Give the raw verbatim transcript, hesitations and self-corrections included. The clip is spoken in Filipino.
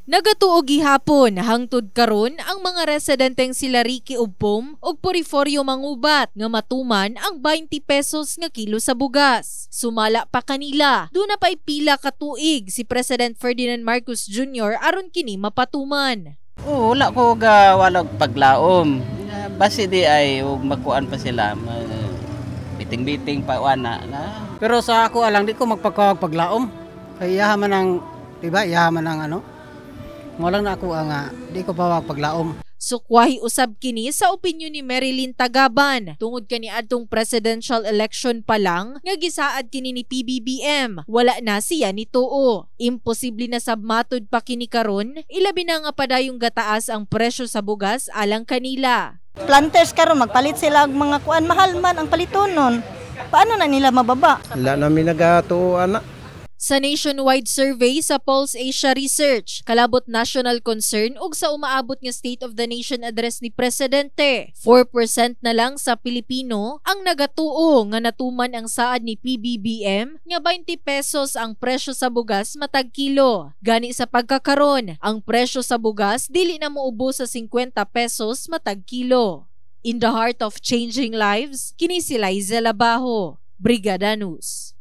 Nagatuo gihapon hangtod karon ang mga residenteng sila Ricky Ubpom ug Puriforio Mangubat nga matuman ang twenty pesos nga kilo sa bugas. Sumala pa kanila, duna pa'y pila ka tuig si President Ferdinand Marcos Junior aron kini mapatuman. Oo, wala ko ga walag paglaom. Basi di ay ug makuan pa sila. Biting-biting pa wana na. Pero sa ako alang di ko magpakawag paglaom. Kay yaman ang, diba, yaman ang ano. Walang na ako nga, di ko pa paglaom. Sukwahi usab kini sa opinyon ni Marilyn Tagaban tungod kani adtong presidential election pa lang nga gisaad kini ni P B B M. Wala na siya ni tuo. Imposible na sabmatod pa kini karon, ilabi na nga padayong gataas ang presyo sa bugas alang kanila. Planters karon magpalit sila og mga kuan, mahal man ang palitonon. Paano na nila mababa? Wala namin nagatuan na. Sa nationwide survey sa Pulse Asia Research, kalabot national concern ug sa umaabot nga State of the Nation address ni Presidente, four percent na lang sa Pilipino ang nagatuo nga natuman ang saad ni P B B M nga twenty pesos ang presyo sa bugas matag kilo. Gani sa pagkakaron, ang presyo sa bugas dili na moubos sa fifty pesos matag kilo. In the heart of changing lives, kini si Liza Labajo, Brigada News.